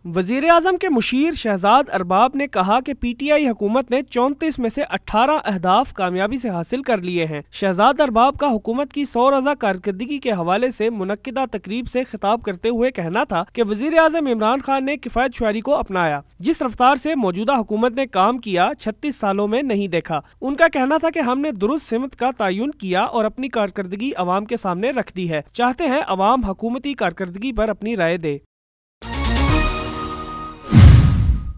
वजीर आजम के मुशीर शहजाद अरबाब ने कहा कि पीटीआई हुकूमत ने 34 में से 18 अहदाफ कामयाबी से हासिल कर लिए हैं। शहजाद अरबाब का हुकूमत की 100 रोज़ा कारकर्दगी के हवाले से मुनक्किदा तकरीब से खिताब करते हुए कहना था कि वजीर आजम इमरान खान ने किफायत शुआरी को अपनाया। जिस रफ्तार से मौजूदा हुकूमत ने काम किया 36 सालों में नहीं देखा। उनका कहना था कि हमने दुरुस्त सिमत का तयन किया और अपनी कारकर्दगी अवाम के सामने रख दी है। चाहते हैं अवाम हुकूमती कारकर्दगी पर अपनी राय दे।